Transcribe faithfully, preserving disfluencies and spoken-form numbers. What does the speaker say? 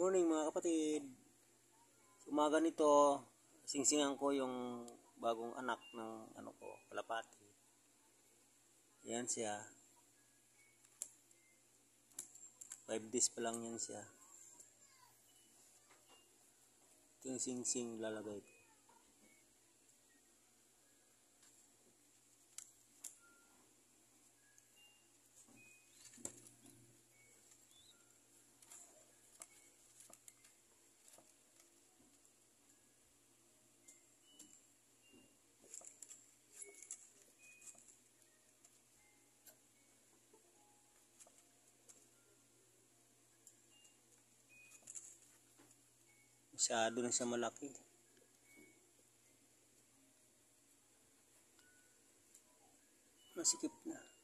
Morning mga kapatid. Umaga nito, singsingan ko yung bagong anak ng ano ko, kalapati. Yan siya. five days pa lang yan siya. Ito yung singsing lalagay ko. Masyado na siya malaki. Masikip na.